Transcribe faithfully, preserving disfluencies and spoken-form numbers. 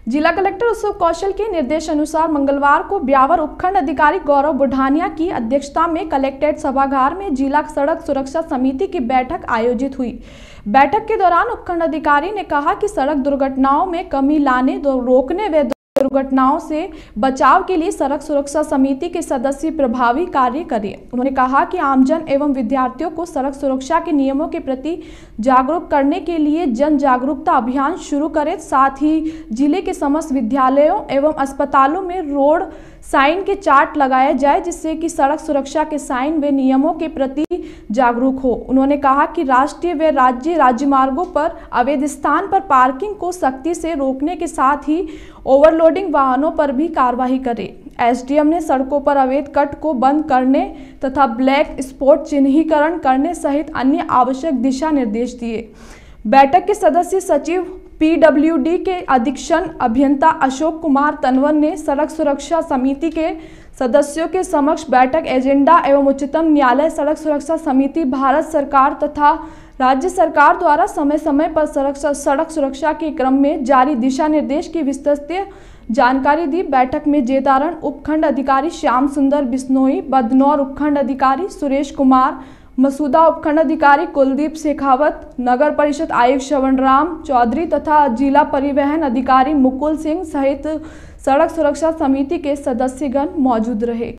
जिला कलेक्टर उत्सव कौशल के निर्देशानुसार मंगलवार को ब्यावर उपखंड अधिकारी गौरव बुढ़ानिया की अध्यक्षता में कलेक्ट्रेट सभागार में जिला सड़क सुरक्षा समिति की बैठक आयोजित हुई। बैठक के दौरान उपखंड अधिकारी ने कहा कि सड़क दुर्घटनाओं में कमी लाने, रोकने व दुर्घटनाओं से बचाव के लिए सड़क सुरक्षा समिति के सदस्य प्रभावी कार्य करें। उन्होंने कहा कि आमजन एवं विद्यार्थियों को सड़क सुरक्षा के नियमों के प्रति जागरूक करने के लिए जन जागरूकता अभियान शुरू करें। साथ ही जिले के समस्त विद्यालयों एवं अस्पतालों में रोड साइन के चार्ट लगाया जाए, जिससे कि सड़क सुरक्षा के साइन व नियमों के प्रति जागरूक हो। उन्होंने कहा कि राष्ट्रीय व राज्य राजमार्गों पर अवैध स्थान पर पार्किंग को सख्ती से रोकने के साथ ही ओवरलोडिंग वाहनों पर भी कार्रवाई करे। एसडीएम ने सड़कों पर अवैध कट को बंद करने तथा ब्लैक स्पॉट चिन्हीकरण करने सहित अन्य आवश्यक दिशा निर्देश दिए। बैठक के सदस्य सचिव पीडब्ल्यूडी के अधीक्षण अभियंता अशोक कुमार तनवर ने सड़क सुरक्षा समिति के सदस्यों के समक्ष बैठक एजेंडा एवं उच्चतम न्यायालय सड़क सुरक्षा समिति भारत सरकार तथा राज्य सरकार द्वारा समय समय पर सड़क सड़क सुरक्षा के क्रम में जारी दिशा निर्देश की विस्तृत जानकारी दी। बैठक में जेदारण उपखंड अधिकारी श्याम सुंदर बिश्नोई, बदनौर उपखंड अधिकारी सुरेश कुमार, मसूदा उपखंड अधिकारी कुलदीप शेखावत, नगर परिषद आयुक्त श्रवणराम चौधरी तथा जिला परिवहन अधिकारी मुकुल सिंह सहित सड़क सुरक्षा समिति के सदस्यगण मौजूद रहे।